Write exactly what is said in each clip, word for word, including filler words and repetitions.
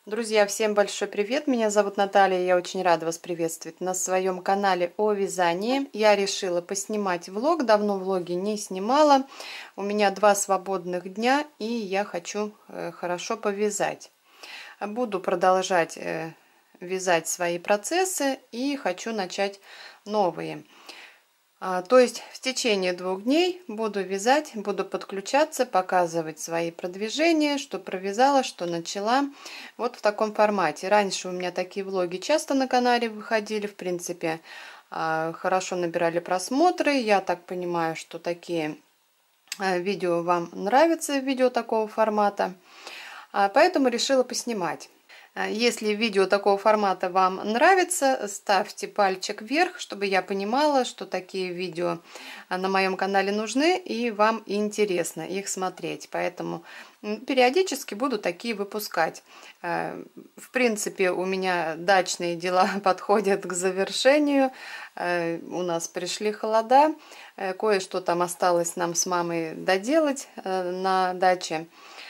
Друзья, всем большой привет! Меня зовут Наталья, я очень рада вас приветствовать на своем канале о вязании. Я решила поснимать влог, давно влоги не снимала. У меня два свободных дня, и я хочу хорошо повязать. Буду продолжать вязать свои процессы и хочу начать новые. То есть в течение двух дней буду вязать, буду подключаться, показывать свои продвижения, что провязала, что начала. Вот в таком формате. Раньше у меня такие влоги часто на канале выходили, в принципе, хорошо набирали просмотры. Я так понимаю, что такие видео вам нравятся, видео такого формата. Поэтому решила поснимать. Если видео такого формата вам нравится, ставьте пальчик вверх, чтобы я понимала, что такие видео на моем канале нужны и вам интересно их смотреть. Поэтому периодически буду такие выпускать. В принципе, у меня дачные дела подходят к завершению. У нас пришли холода, кое-что там осталось нам с мамой доделать на даче.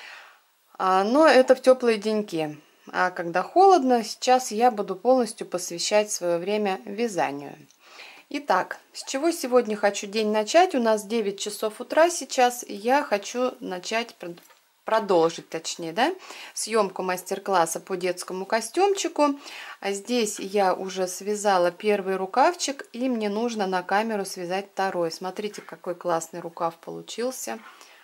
Но это в теплые деньки. А когда холодно, сейчас я буду полностью посвящать свое время вязанию. Итак, с чего сегодня хочу день начать? У нас девять часов утра сейчас, и я хочу начать, продолжить точнее, да, съемку мастер-класса по детскому костюмчику. А здесь я уже связала первый рукавчик, и мне нужно на камеру связать второй. Смотрите, какой классный рукав получился.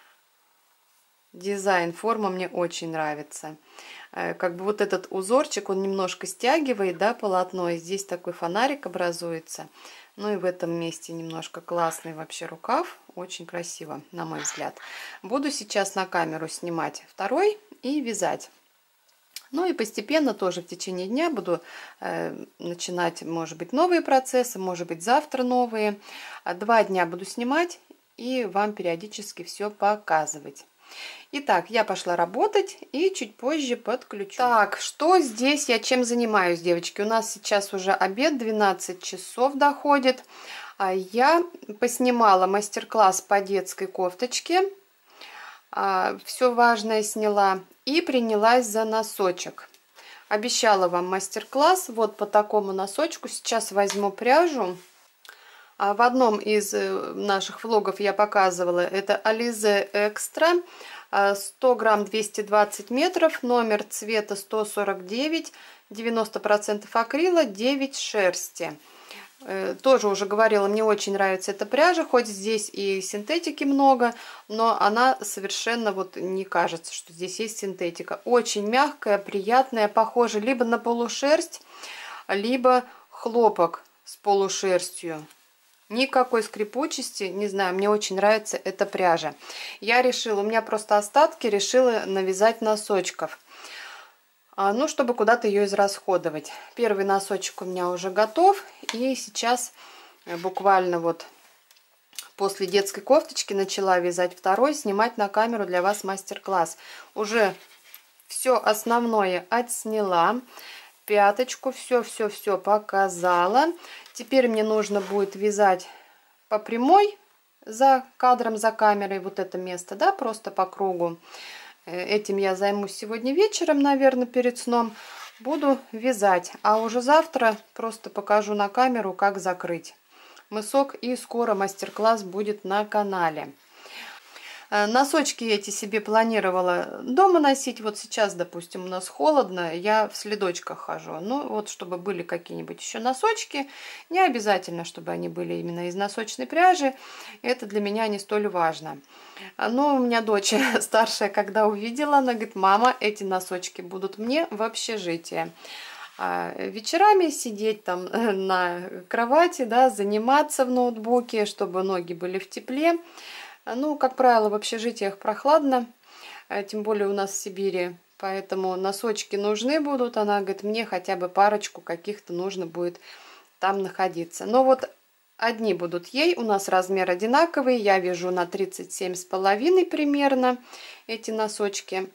Дизайн, форма мне очень нравится. Как бы вот этот узорчик, он немножко стягивает, да, полотно. И здесь такой фонарик образуется. Ну и в этом месте немножко классный вообще рукав. Очень красиво, на мой взгляд. Буду сейчас на камеру снимать второй и вязать. Ну и постепенно тоже в течение дня буду э, начинать, может быть, новые процессы, может быть, завтра новые. Два дня буду снимать и вам периодически все показывать. Итак, я пошла работать и чуть позже подключу. Так, что здесь я чем занимаюсь, девочки? У нас сейчас уже обед, двенадцать часов доходит. Я поснимала мастер-класс по детской кофточке. Все важное сняла и принялась за носочек. Обещала вам мастер-класс вот по такому носочку. Сейчас возьму пряжу. В одном из наших влогов я показывала, это Alize Extra, сто грамм, двести двадцать метров, номер цвета сто сорок девять, девяносто процентов акрила, девять шерсти. Тоже уже говорила, мне очень нравится эта пряжа, хоть здесь и синтетики много, но она совершенно вот не кажется, что здесь есть синтетика. Очень мягкая, приятная, похожа либо на полушерсть, либо хлопок с полушерстью. Никакой скрипучести, не знаю, мне очень нравится эта пряжа. Я решила, у меня просто остатки, решила навязать носочков. Ну, чтобы куда-то ее израсходовать. Первый носочек у меня уже готов. И сейчас буквально вот после детской кофточки начала вязать второй, снимать на камеру для вас мастер-класс. Уже все основное отсняла. Пяточку, все-все-все показала. Теперь мне нужно будет вязать по прямой за кадром, за камерой, вот это место, да, просто по кругу. Этим я займусь сегодня вечером, наверное, перед сном. Буду вязать, а уже завтра просто покажу на камеру, как закрыть мысок, и скоро мастер-класс будет на канале. Носочки эти себе планировала дома носить. Вот сейчас, допустим, у нас холодно, я в следочках хожу. Ну, вот, чтобы были какие-нибудь еще носочки. Не обязательно, чтобы они были именно из носочной пряжи. Это для меня не столь важно. Но у меня дочь старшая, когда увидела, она говорит: мама, эти носочки будут мне в общежитии. А вечерами сидеть там на кровати, да, заниматься в ноутбуке, чтобы ноги были в тепле. Ну, как правило, в общежитиях прохладно, тем более у нас в Сибири, поэтому носочки нужны будут. Она говорит, мне хотя бы парочку каких-то нужно будет там находиться. Но вот одни будут ей, у нас размер одинаковый, я вяжу на тридцать семь с половиной примерно эти носочки,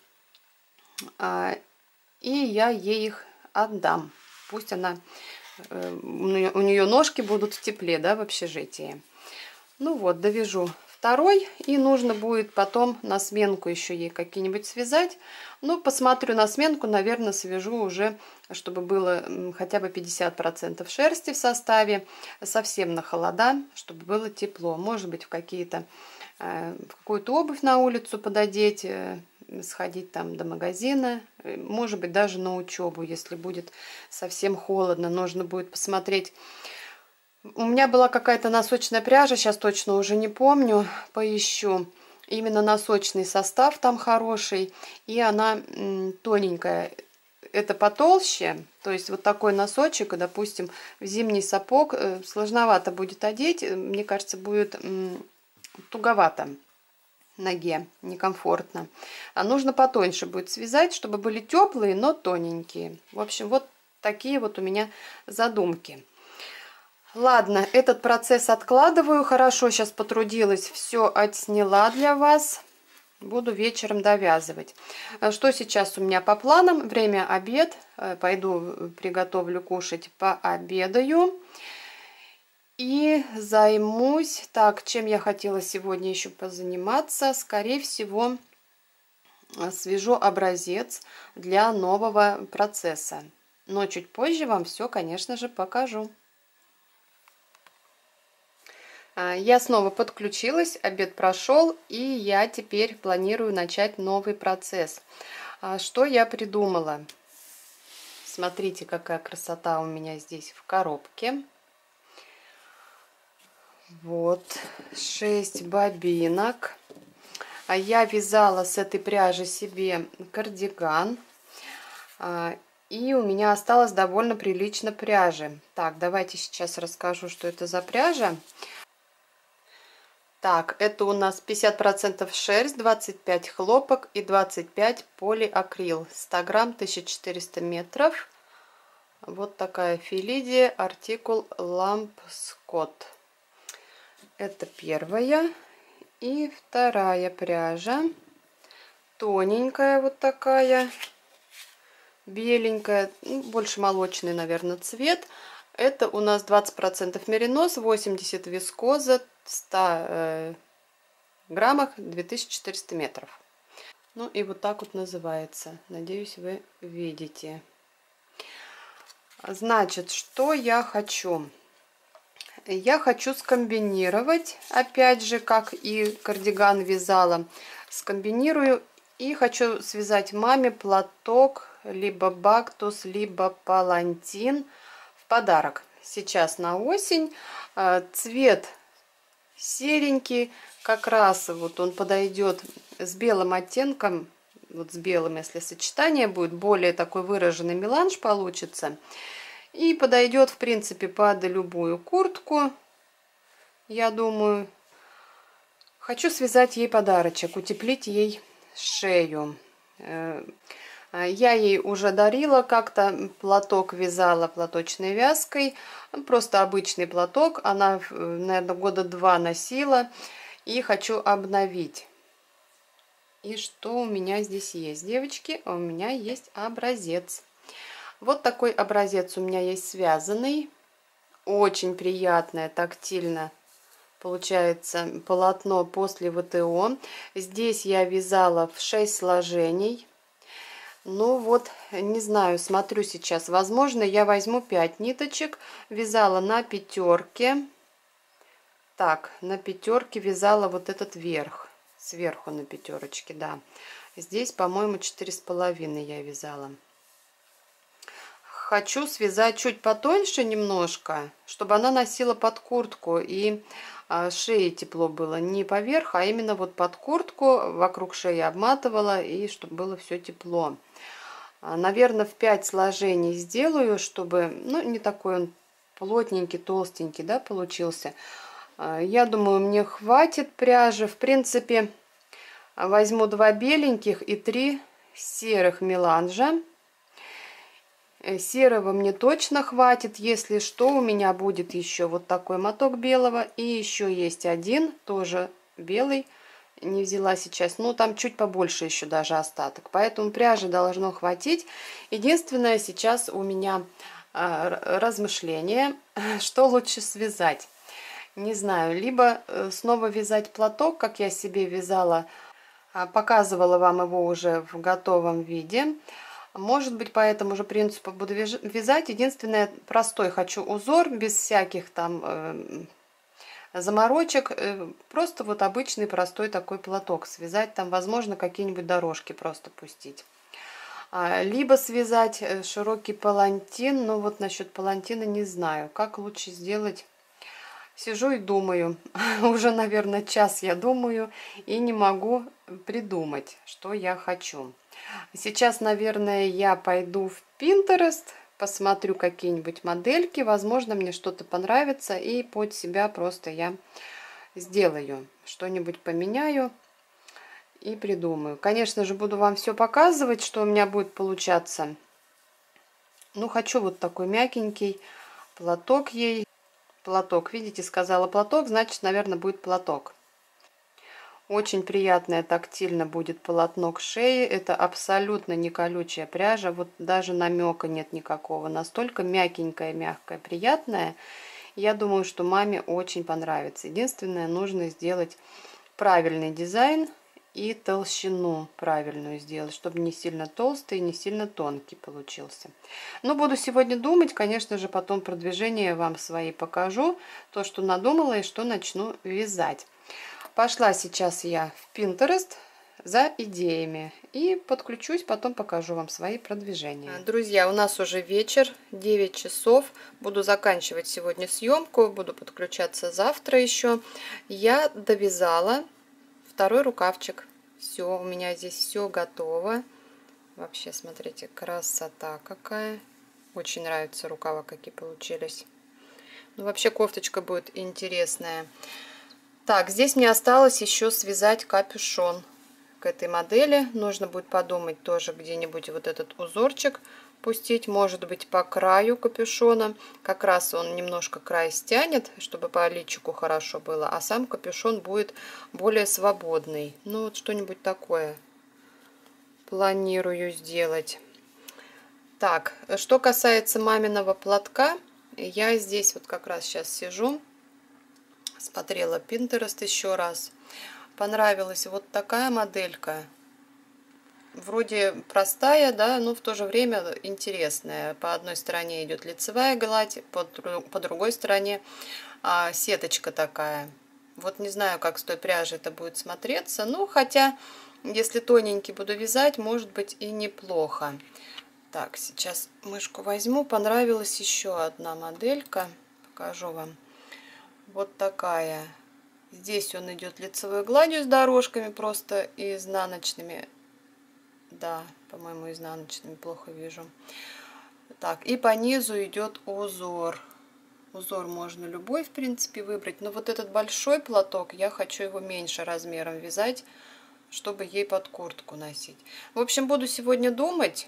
и я ей их отдам. Пусть она, у нее ножки будут в тепле, да, в общежитии. Ну вот, довяжу второй, и нужно будет потом на сменку еще ей какие-нибудь связать. Ну, посмотрю на сменку, наверное, свяжу уже, чтобы было хотя бы пятьдесят процентов шерсти в составе, совсем на холода, чтобы было тепло. Может быть, в какие-то, в какую-то обувь на улицу пододеть, сходить там до магазина, может быть, даже на учебу, если будет совсем холодно. Нужно будет посмотреть. У меня была какая-то носочная пряжа, сейчас точно уже не помню, поищу. Именно носочный состав там хороший, и она м, тоненькая. Это потолще, то есть вот такой носочек, допустим, в зимний сапог э, сложновато будет одеть, мне кажется, будет м, туговато ноге, некомфортно. А нужно потоньше будет связать, чтобы были теплые, но тоненькие. В общем, вот такие вот у меня задумки. Ладно, этот процесс откладываю. Хорошо, сейчас потрудилась, все отсняла для вас. Буду вечером довязывать. Что сейчас у меня по планам? Время обед. Пойду приготовлю кушать, пообедаю. И займусь. Так, чем я хотела сегодня еще позаниматься? Скорее всего, свяжу образец для нового процесса. Но чуть позже вам все, конечно же, покажу. Я снова подключилась, обед прошел, и я теперь планирую начать новый процесс. Что я придумала? Смотрите, какая красота у меня здесь в коробке. Вот, шесть бобинок. Я вязала с этой пряжи себе кардиган. И у меня осталось довольно прилично пряжи. Так, давайте сейчас расскажу, что это за пряжа. Так, это у нас пятьдесят процентов шерсть, двадцать пять хлопок и двадцать пять полиакрил. сто грамм, тысяча четыреста метров. Вот такая филидия, артикул лампскотт. Это первая. И вторая пряжа. Тоненькая вот такая. Беленькая, больше молочный, наверное, цвет. Это у нас двадцать процентов меринос, восемьдесят вискоза, в ста граммах, две тысячи четыреста метров. Ну и вот так вот называется. Надеюсь, вы видите. Значит, что я хочу? Я хочу скомбинировать, опять же, как и кардиган вязала, скомбинирую и хочу связать маме платок, либо бактус, либо палантин в подарок. Сейчас на осень. Цвет серенький, как раз вот он подойдет с белым оттенком, вот с белым, если сочетание будет, более такой выраженный меланж получится. И подойдет, в принципе, под любую куртку, я думаю. Хочу связать ей подарочек, утеплить ей шею. Я ей уже дарила как-то платок, вязала платочной вязкой. Просто обычный платок. Она, наверное, года два носила. И хочу обновить. И что у меня здесь есть, девочки? У меня есть образец. Вот такой образец у меня есть связанный. Очень приятное, тактильно получается полотно после ВТО. Здесь я вязала в шесть сложений. Ну вот, не знаю, смотрю сейчас. Возможно, я возьму пять ниточек. Вязала на пятерке. Так, на пятерке вязала вот этот верх. Сверху на пятерочке, да. Здесь, по-моему, четыре с половиной я вязала. Хочу связать чуть потоньше немножко, чтобы она носила под куртку и шее тепло было. Не поверх, а именно вот под куртку, вокруг шеи обматывала, и чтобы было все тепло. Наверное, в пять сложений сделаю, чтобы, ну, не такой он плотненький, толстенький, да, получился. Я думаю, мне хватит пряжи. В принципе, возьму два беленьких и три серых меланжа. Серого мне точно хватит. Если что, у меня будет еще вот такой моток белого. И еще есть один, тоже белый. Не взяла сейчас. Но там чуть побольше еще даже остаток. Поэтому пряжи должно хватить. Единственное, сейчас у меня размышление, что лучше связать. Не знаю, либо снова вязать платок, как я себе вязала, показывала вам его уже в готовом виде. Может быть, по этому же принципу буду вязать. Единственное, простой хочу узор, без всяких там э, заморочек. Э, просто вот обычный простой такой платок связать. Там, возможно, какие-нибудь дорожки просто пустить. А, либо связать широкий палантин. Но вот насчет палантина не знаю, как лучше сделать. Сижу и думаю, уже, наверное, час я думаю и не могу придумать, что я хочу. Сейчас, наверное, я пойду в Pinterest, посмотрю какие-нибудь модельки, возможно, мне что-то понравится, и под себя просто я сделаю, что-нибудь поменяю и придумаю. Конечно же, буду вам все показывать, что у меня будет получаться. Ну, хочу вот такой мягенький платок ей. Платок, видите, сказала платок, значит, наверное, будет платок. Очень приятное тактильно будет полотно к шее. Это абсолютно не колючая пряжа. Вот даже намека нет никакого. Настолько мягенькая, мягкая, приятная. Я думаю, что маме очень понравится. Единственное, нужно сделать правильный дизайн и толщину правильную сделать, чтобы не сильно толстый и не сильно тонкий получился. Но буду сегодня думать, конечно же, потом продвижение вам свои покажу. То, что надумала и что начну вязать. Пошла сейчас я в Pinterest за идеями и подключусь, потом покажу вам свои продвижения. Друзья, у нас уже вечер, девять часов. Буду заканчивать сегодня съемку, буду подключаться завтра еще. Я довязала второй рукавчик. Все, у меня здесь все готово. Вообще, смотрите, красота какая. Очень нравятся рукава, какие получились. Ну, вообще, кофточка будет интересная. Так, здесь мне осталось еще связать капюшон к этой модели. Нужно будет подумать тоже где-нибудь вот этот узорчик пустить. Может быть, по краю капюшона. Как раз он немножко край стянет, чтобы по личику хорошо было. А сам капюшон будет более свободный. Ну, вот что-нибудь такое планирую сделать. Так, что касается маминого платка. Я здесь вот как раз сейчас сижу. Смотрела Pinterest еще раз. Понравилась вот такая моделька. Вроде простая, да, но в то же время интересная. По одной стороне идет лицевая гладь, по, по другой стороне а, сеточка такая. Вот не знаю, как с той пряжей это будет смотреться. Ну, хотя, если тоненький буду вязать, может быть и неплохо. Так, сейчас мышку возьму. Понравилась еще одна моделька. Покажу вам. Вот такая. Здесь он идет лицевой гладью с дорожками, просто изнаночными. Да, по-моему, изнаночными, плохо вижу. Так, и по низу идет узор. Узор можно любой, в принципе, выбрать. Но вот этот большой платок, я хочу его меньше размером вязать, чтобы ей под куртку носить. В общем, буду сегодня думать.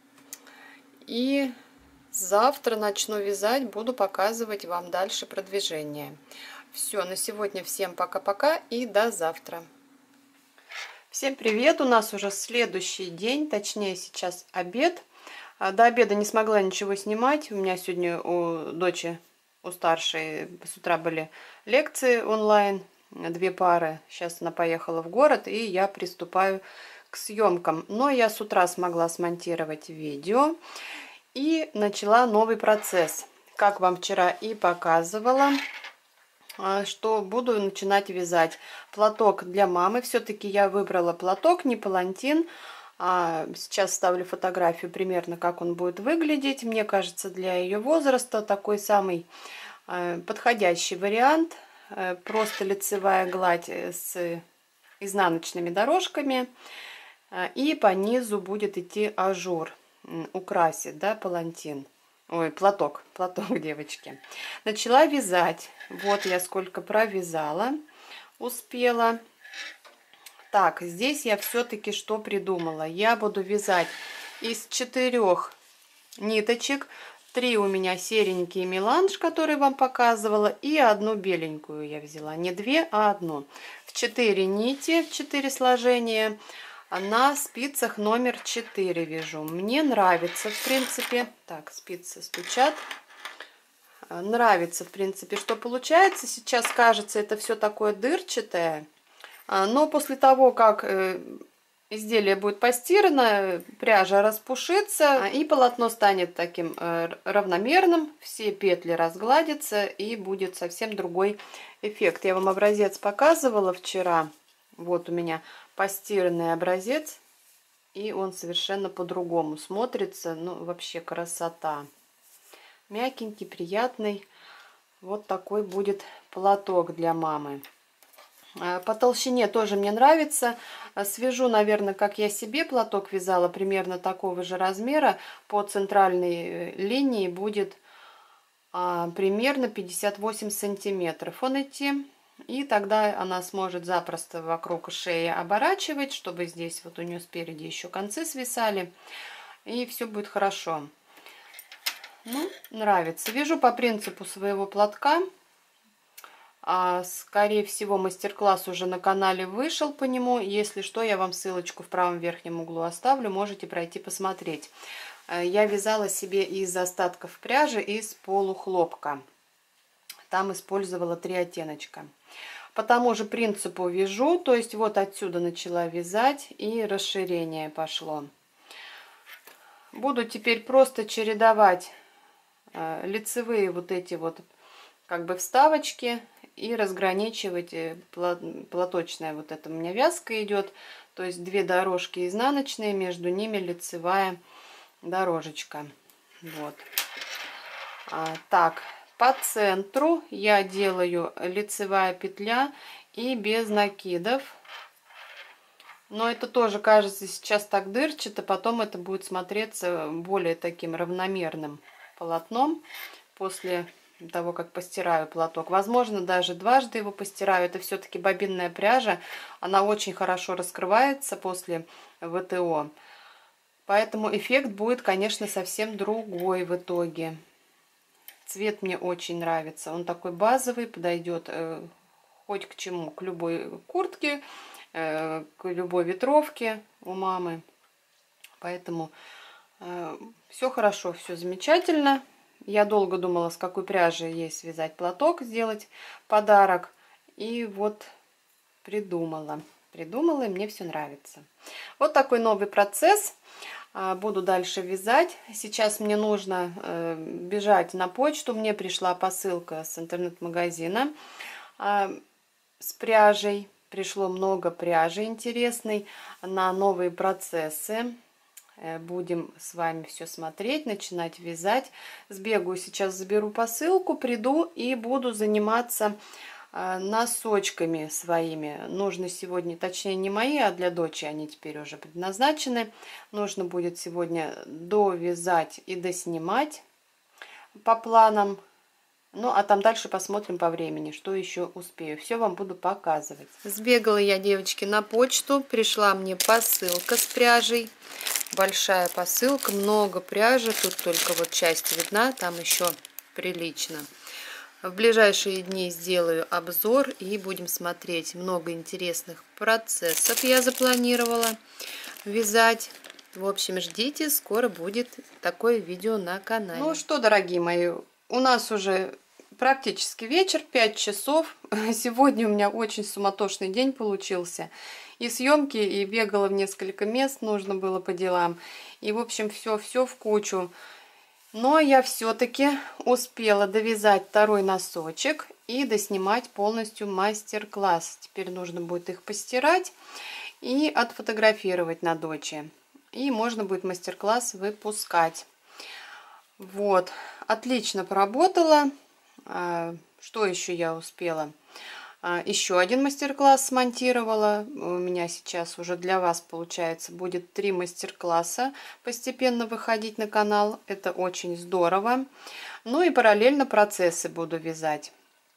И завтра начну вязать, буду показывать вам дальше продвижение. Все, на сегодня всем пока-пока и до завтра. Всем привет, у нас уже следующий день, точнее сейчас обед. До обеда не смогла ничего снимать, у меня сегодня у дочери, у старшей с утра были лекции онлайн, две пары. Сейчас она поехала в город и я приступаю к съемкам. Но я с утра смогла смонтировать видео. И начала новый процесс, как вам вчера и показывала, что буду начинать вязать платок для мамы. Все-таки я выбрала платок, не палантин. Сейчас ставлю фотографию примерно, как он будет выглядеть. Мне кажется, для ее возраста такой самый подходящий вариант. Просто лицевая гладь с изнаночными дорожками. И по низу будет идти ажур. Украсит, да, палантин. Ой, платок, платок, девочки. Начала вязать. Вот я сколько провязала, успела. Так, здесь я все-таки что придумала? Я буду вязать из четырех ниточек. Три у меня серенькие меланж, которые вам показывала, и одну беленькую я взяла. Не две, а одну. В четыре нити, в четыре сложения. На спицах номер четыре вяжу. Мне нравится, в принципе. Так, спицы стучат. Нравится, в принципе, что получается. Сейчас кажется, это все такое дырчатое. Но после того, как изделие будет постирано, пряжа распушится, и полотно станет таким равномерным, все петли разгладятся, и будет совсем другой эффект. Я вам образец показывала вчера. Вот у меня постиранный образец, и он совершенно по-другому смотрится. Ну, вообще красота. Мягенький, приятный. Вот такой будет платок для мамы. По толщине тоже мне нравится. Свяжу, наверное, как я себе платок вязала, примерно такого же размера. По центральной линии будет а, примерно пятьдесят восемь сантиметров он идти. И тогда она сможет запросто вокруг шеи оборачивать, чтобы здесь вот у нее спереди еще концы свисали. И все будет хорошо. Ну, нравится. Вяжу по принципу своего платка. А, скорее всего, мастер-класс уже на канале вышел по нему. Если что, я вам ссылочку в правом верхнем углу оставлю. Можете пройти посмотреть. Я вязала себе из остатков пряжи из полухлопка. Там использовала три оттеночка. По тому же принципу вяжу. То есть вот отсюда начала вязать и расширение пошло. Буду теперь просто чередовать лицевые вот эти вот как бы вставочки и разграничивать. Платочная вот эта у меня вязка идет, то есть две дорожки изнаночные, между ними лицевая дорожечка. Вот. А, так, по центру я делаю лицевая петля и без накидов. Но это тоже кажется сейчас так дырчато, потом это будет смотреться более таким равномерным полотном после того, как постираю платок. Возможно, даже дважды его постираю. Это все-таки бобинная пряжа. Она очень хорошо раскрывается после ВТО. Поэтому эффект будет, конечно, совсем другой в итоге. Цвет мне очень нравится. Он такой базовый, подойдет э, хоть к чему. К любой куртке, э, к любой ветровке у мамы. Поэтому э, все хорошо, все замечательно. Я долго думала, с какой пряжей ей связать платок, сделать подарок. И вот придумала. Придумала, и мне все нравится. Вот такой новый процесс. Буду дальше вязать. Сейчас мне нужно э, бежать на почту. Мне пришла посылка с интернет-магазина э, с пряжей. Пришло много пряжи интересной на новые процессы. Э, будем с вами все смотреть, начинать вязать. Сбегаю сейчас, заберу посылку, приду и буду заниматься носочками своими. Нужно сегодня, точнее не мои, а для дочери они теперь уже предназначены. Нужно будет сегодня довязать и доснимать по планам. Ну, а там дальше посмотрим по времени, что еще успею. Все вам буду показывать. Сбегала я, девочки, на почту. Пришла мне посылка с пряжей. Большая посылка, много пряжи. Тут только вот часть видна, там еще прилично. В ближайшие дни сделаю обзор и будем смотреть. Много интересных процессов я запланировала вязать. В общем, ждите, скоро будет такое видео на канале. Ну что, дорогие мои, у нас уже практически вечер, пять часов. Сегодня у меня очень суматошный день получился. И съемки, и бегала в несколько мест, нужно было по делам. И, в общем, все-все в кучу. Но я все-таки успела довязать второй носочек и доснимать полностью мастер-класс. Теперь нужно будет их постирать и отфотографировать на дочи. И можно будет мастер-класс выпускать. Вот, отлично поработала. Что еще я успела? Еще один мастер-класс смонтировала. У меня сейчас уже для вас, получается, будет три мастер-класса постепенно выходить на канал. Это очень здорово. Ну и параллельно процессы буду вязать.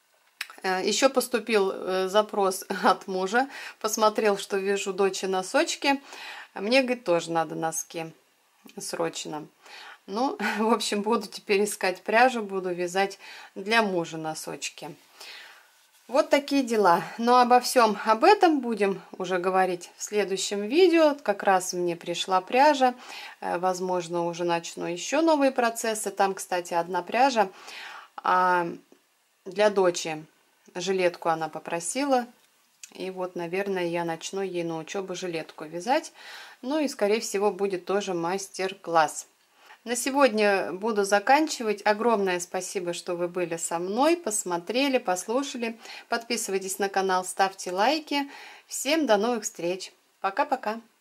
Еще поступил запрос от мужа. Посмотрел, что вяжу дочери носочки. Мне, говорит, тоже надо носки. Срочно. Ну, в общем, буду теперь искать пряжу. Буду вязать для мужа носочки. Вот такие дела. Но обо всем об этом будем уже говорить в следующем видео. Как раз мне пришла пряжа. Возможно, уже начну еще новые процессы. Там, кстати, одна пряжа А для дочери жилетку она попросила. И вот, наверное, я начну ей на учебу жилетку вязать. Ну и, скорее всего, будет тоже мастер-класс. На сегодня буду заканчивать. Огромное спасибо, что вы были со мной, посмотрели, послушали. Подписывайтесь на канал, ставьте лайки. Всем до новых встреч. Пока-пока.